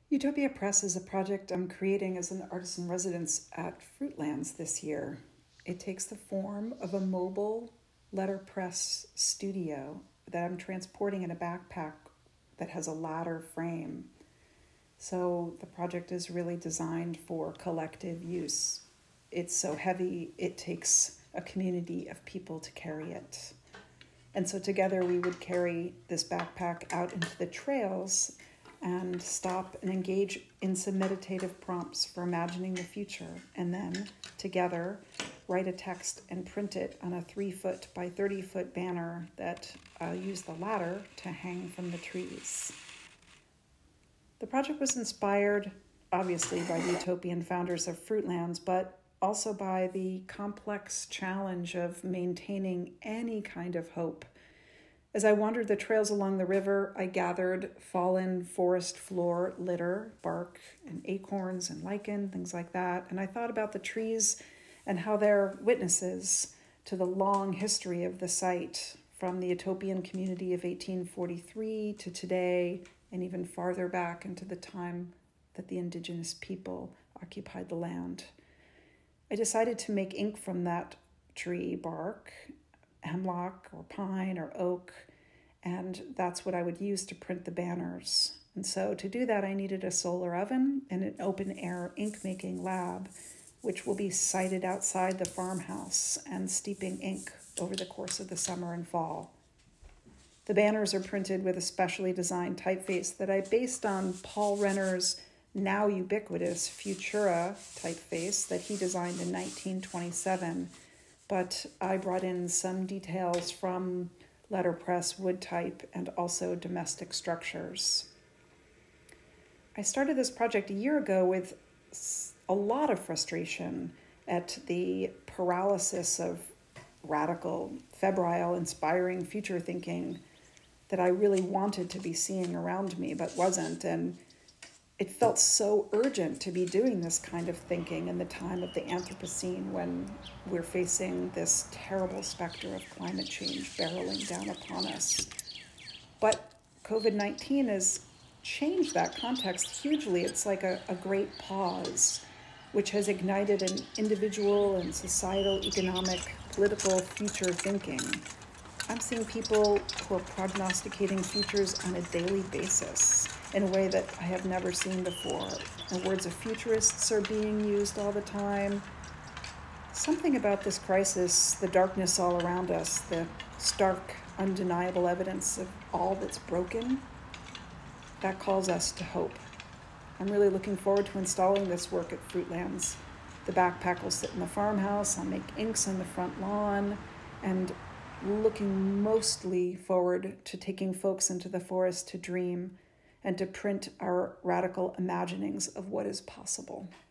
Utopia Press is a project I'm creating as an artist-in-residence at Fruitlands this year. It takes the form of a mobile letterpress studio that I'm transporting in a backpack that has a ladder frame. So the project is really designed for collective use. It's so heavy, it takes a community of people to carry it. And so together we would carry this backpack out into the trails and stop and engage in some meditative prompts for imagining the future, and then together write a text and print it on a 3-foot by 30-foot banner that use the ladder to hang from the trees. The project was inspired, obviously, by the utopian founders of Fruitlands, but also by the complex challenge of maintaining any kind of hope. As I wandered the trails along the river, I gathered fallen forest floor litter, bark and acorns and lichen, things like that. And I thought about the trees and how they're witnesses to the long history of the site, from the utopian community of 1843 to today, and even farther back into the time that the indigenous people occupied the land. I decided to make ink from that tree bark, hemlock or pine or oak, and that's what I would use to print the banners. And so to do that, I needed a solar oven and an open-air ink-making lab, which will be sited outside the farmhouse and steeping ink over the course of the summer and fall. The banners are printed with a specially designed typeface that I based on Paul Renner's now ubiquitous Futura typeface that he designed in 1927, but I brought in some details from letterpress, wood type, and also domestic structures. I started this project a year ago with a lot of frustration at the paralysis of radical, febrile, inspiring future thinking that I really wanted to be seeing around me but wasn't, and it felt so urgent to be doing this kind of thinking in the time of the Anthropocene, when we're facing this terrible specter of climate change barreling down upon us. But COVID-19 has changed that context hugely. It's like a great pause, which has ignited an individual and societal, economic, political future thinking. I'm seeing people who are prognosticating futures on a daily basis in a way that I have never seen before. The words of futurists are being used all the time. Something about this crisis, the darkness all around us, the stark, undeniable evidence of all that's broken, that calls us to hope. I'm really looking forward to installing this work at Fruitlands. The backpack will sit in the farmhouse, I'll make inks on the front lawn, and looking mostly forward to taking folks into the forest to dream and to print our radical imaginings of what is possible.